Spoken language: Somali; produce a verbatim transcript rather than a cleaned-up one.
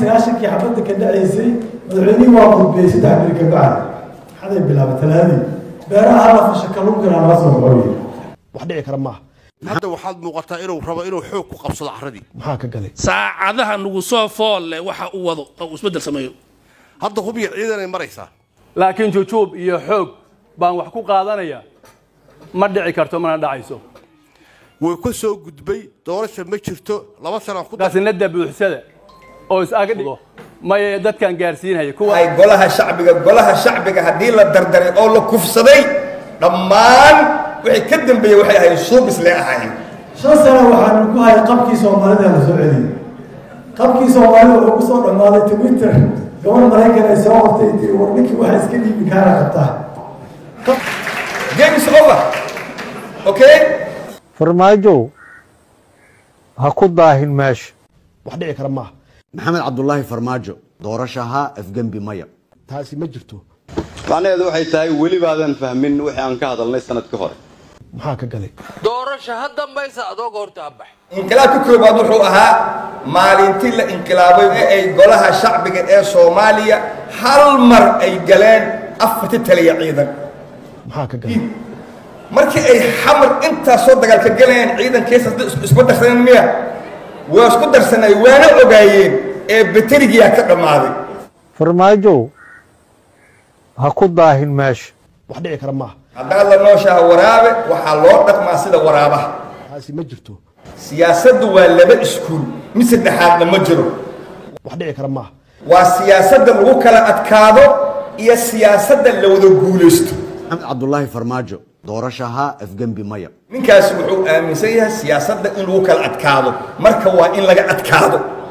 سكاشن كي حبت كنا عيسي مدعيني واقف بيسد عبرك بعد هذا بلا بتلادي بيراها لا فشكلهم كنا راسهم قوي وحدي كرمه هذا واحد مقطع إنه ربع إنه حوك وقبصة عردي محاك قالي ساعدها نقصوا فول وح وضو أو بدل سمايو هذا هو بيعيدنا مريسا لكن جوجوب iyo xoog baan wax ku qaadanaya ma dhici karto mana dhacayso way ku soo gudbay doorasho ma jirto laba sano ku qaasinada buuxsada oo isaga dhigo ma dadkan gaarsiinaya kuwa ay golaha shacbiga golaha shacbiga hadii la dardaray oo la kufsaday dhammaan wixii ka dambeeyay waxay ahayd suubis leeyahay shan sano waxaan ku hay qabkii Soomaalida la soo celiyay qabkii Soomaalida oo ku soo dhamaaday Twitter gabar Mareykan ay soo qortay intii warninkii waxa iska dhiibi kara qabtaa game is over okay farmaajo ha ku daahin meesh wax dhici kara ma maxamed cabdullaahi farmaajo doorashaha afgambi maya taasi ma jirto macnaheedu waxay tahay weli baadan fahmin wixii aan ka hadalnay sanadkii hore maxaa ka galay doorasho hadda maysa adoog horta bax inqilaabka koobaad wuxuu ahaa maalintii la inqilaabay ee ay golaha shacbiga ee Soomaaliya hal mar ay galeen afarta taliya ciidan maxaa ka galay markii ay xamar inta soo dagaal ka galeen ciidankiisa isku darsaneen miya waa isku darsanay waana ogaayeen ee bateriga ka dhamaaday farmaajo ha ku daahin meesh wax dhici kara ma haddii la nooshaha waraabe waxa loo dhaqmaa sida waraabaha taasi ma jirto siyaasaddu waa laba iskuul mid saddexaadna ma jiro wax dhici kara ma waa siyaasadda lagu kala adkaado iyo siyaasadda la wada guuleysto maxamed cabdullaahi farmaajo doorashaha afgambi maya ninkaas wuxuu aaminsan yahay siyaasadda in lagu kala adkaado marka waa in laga adkaado